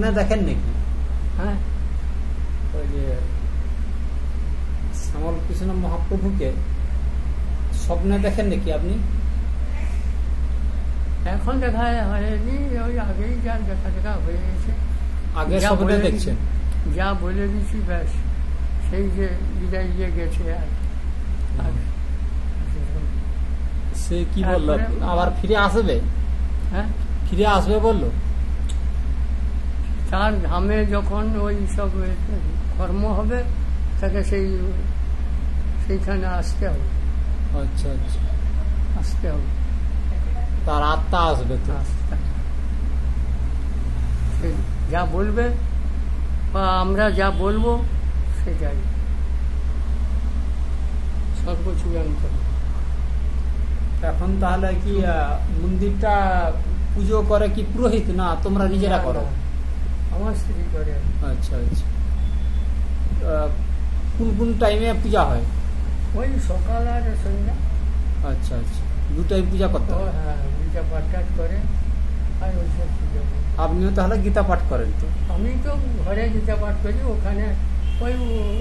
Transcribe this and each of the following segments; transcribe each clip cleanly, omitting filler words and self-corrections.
স্বপ্নে দেখেন নাকি? হ্যাঁ, ওই যে শ্যামল কৃষ্ণ মহাপ্রভুকে স্বপ্নে দেখেন নাকি আপনি? এখন দেখা হয়নি, ওই আগেই যা দেখা দেখা হয়ে গেছে। আগে স্বপ্নে দেখছেন? যা বলে দিচ্ছি ব্যাস, সেই যে বিদায় দিয়ে গেছে। আর সে কি বললো, আবার ফিরে আসবে? হ্যাঁ, ফিরে আসবে বললো। তার ধামে যখন ওই সব কর্ম হবে, তাকে সেইখানে আসতে হবে। আচ্ছা আচ্ছা, আসতে হবে, তার আত্মা আসবে তো। যা বলবে বা আমরা যা বলবো সেটাই সর্বচূড়ান্ত। এখন তাহলে কি মন্দিরটা পুজো করে কি পুরোহিত, না তোমরা নিজেরা করো? আমার স্ত্রী করে। আচ্ছা আচ্ছা, কোন কোন টাইমে পূজা হয়? ওই সকাল আর সন্ধ্যা। আচ্ছা আচ্ছা, দুটাই পূজা করতে হয়? হ্যাঁ, গীতা পাঠ করে আর ওইসব পূজা করে। আপনিও তাহলে গীতা পাঠ করেন তো? আমি তো ঘরে গীতা পাঠ করি, ওখানে ওই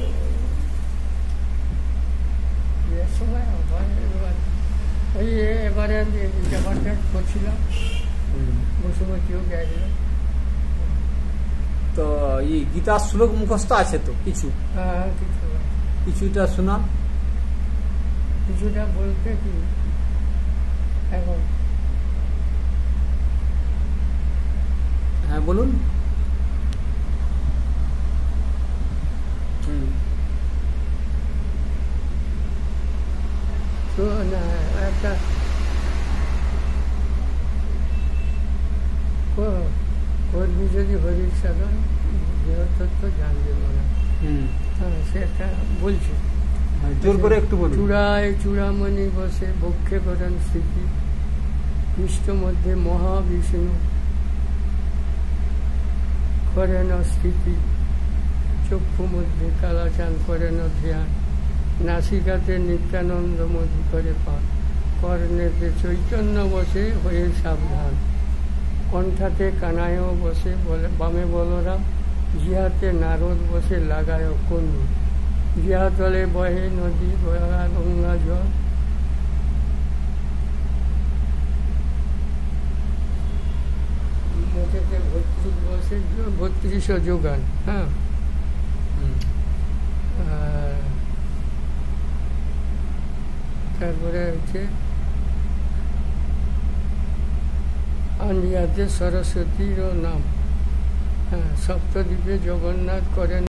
সময় ওই এবারে গীতা পাঠ করছিলাম, বসুমতীও গেছিল। তো এই গীতার শ্লোক মুখস্থ আছে তো কিছু? হ্যাঁ, কিছুটা শোনান। কিছুটা বলতে কি এখন? হ্যাঁ বলুন। না, একটা করবি যদি হরির সাধন, বৃহত্তত্ত্ব জানবে মনে। হ্যাঁ, সে একটা বলছে, জোর করে একটু বলুন। চূড়ায় চূড়ামণি বসে বক্ষে করেন স্থিতি, পৃষ্ঠ মধ্যে মহাবিষ্ণু করেন স্থিতি, চক্ষু মধ্যে কালাচান করেন ধ্যান, নাসিকাতে নিত্যানন্দ মধু করে পান, কর্ণেতে চৈতন্য বসে হয়ে সাবধান, কণ্ঠাতে কানায় বসে বামে বলরাম, জিহাতে নারদ বসে লাগায় কন্যা, জিহাতলে বহে নদী বয়া গঙ্গা জল, মোটেতে 32 বসে 32 যোগান। হ্যাঁ, তারপরে হচ্ছে আন্দিয়াতে সরস্বতীরও নাম। হ্যাঁ, সপ্তদ্বীপে জগন্নাথ করেন